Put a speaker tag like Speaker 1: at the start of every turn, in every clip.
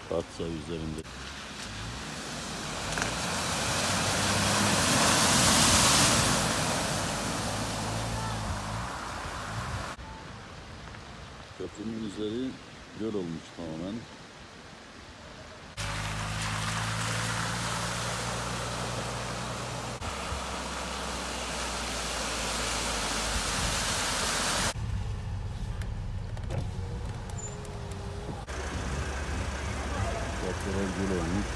Speaker 1: Fatsa üzerinde. Köprünün üzeri göl olmuş tamamen. Köprüler göl olmuş.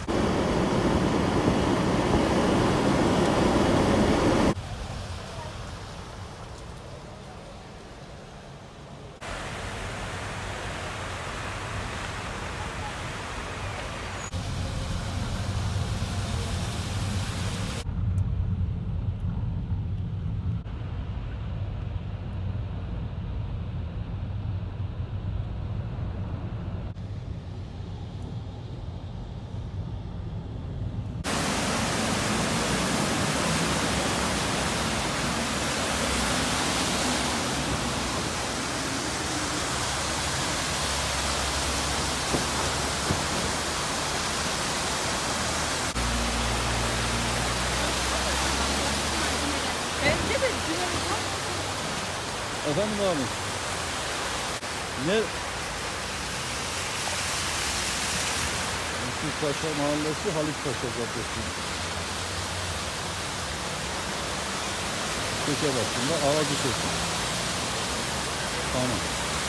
Speaker 1: Efendim abi. Ne? Yusuf Paşa Mahallesi, Halit Paşa Caddesi. Köşe başında ağacı köşe. Tamam.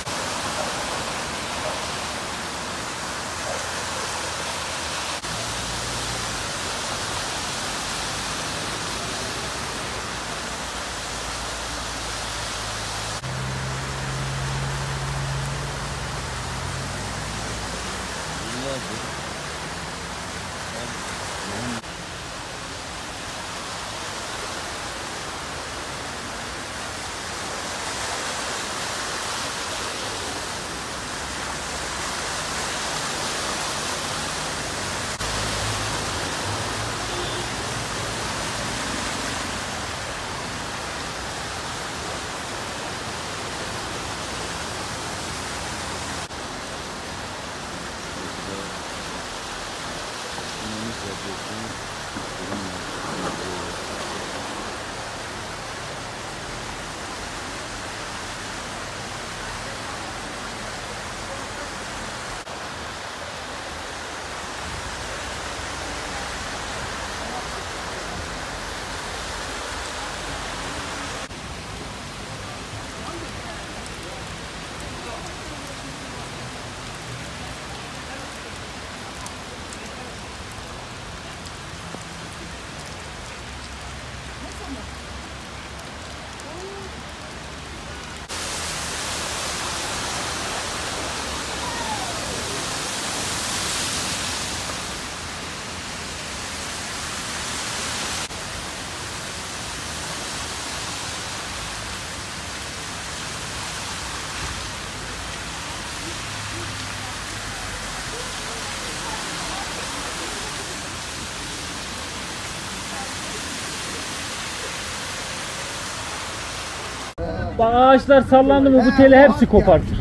Speaker 2: Bak ağaçlar sallandı mı bu teli hepsi kopartır.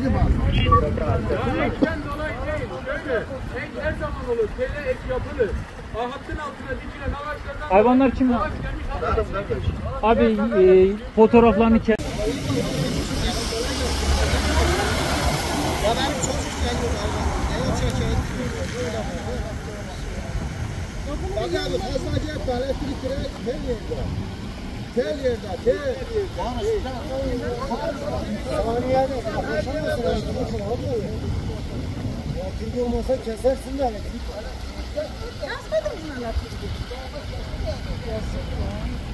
Speaker 3: Her zaman olur. Tele ek yapılır. Hattın altına dikilen ağaçlardan...
Speaker 2: Hayvanlar kim? Abi fotoğraflarını kes.
Speaker 4: Ya benim çocuk geliyor hayvan. Ne çekiyor? Bak abi fazla gel elektrik direk tel yerde. Tel yerde, tel. Saniyede yaklaşamazsın abi. Ya çünkü olmasa kesersin de elektrik.
Speaker 5: Nasıl dedim bunlar yapıyor?